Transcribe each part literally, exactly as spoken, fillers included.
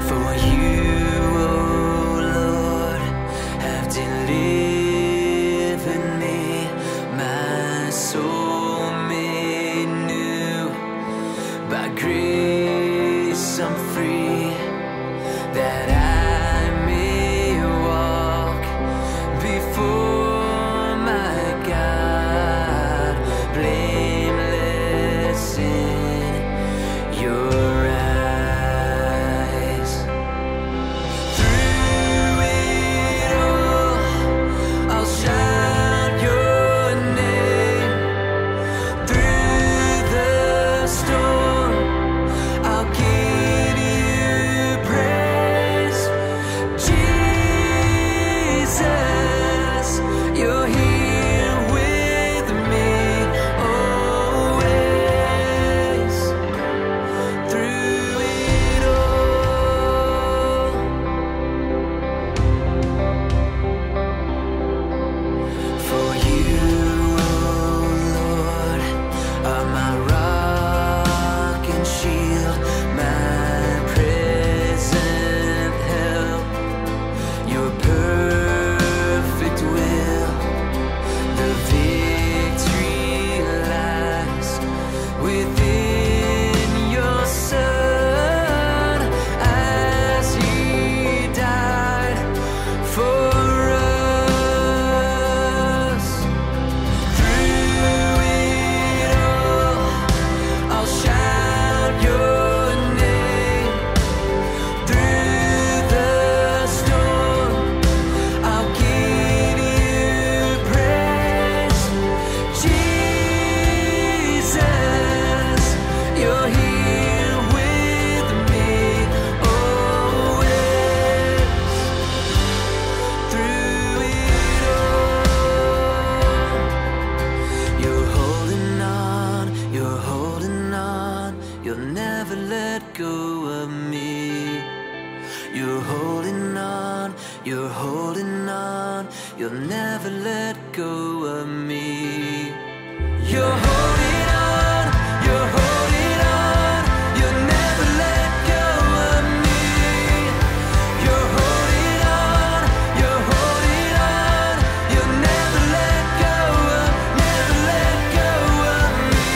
For you, oh Lord, have delivered me, my soul made new. By grace I'm free, that I may walk before my God, blameless in your eyes. Through it all, I'll shout your name. Through the storm, I'll give you praise. Jesus, you're here with me always. Through it all, for you, oh Lord, are my rock and shield, my present help. Your perfect will, the victory lies within your Son, as He died for us. Through it all, I'll shout your name. Through the storm, I'll give you praise. Jesus, you're here with me always. Through it all, you're holding on, you're holding on, you'll never let go of me. You're holding on, you're holding on, you'll never let go of me. You're holding on, you're holding on, you'll never let go of me. You're holding on, you're holding on, you'll never let go of, never let go of me.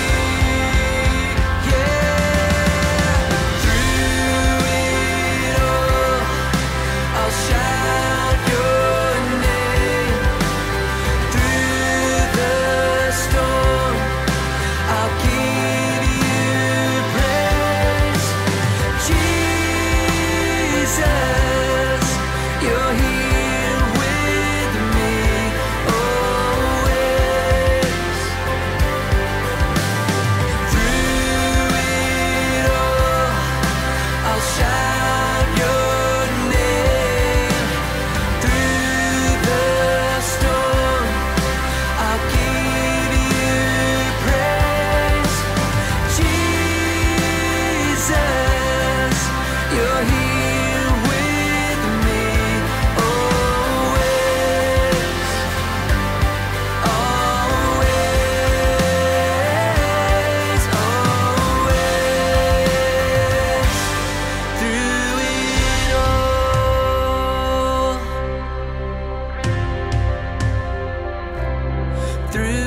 Yeah. Through it all, I'll shout your name. Through the storm, I'll give you praise. Jesus, you're here with me always. Through it all, I'll shout your name. Through the storm, I'll give you praise. Jesus, you're here with me always. Always, always. Through it all, through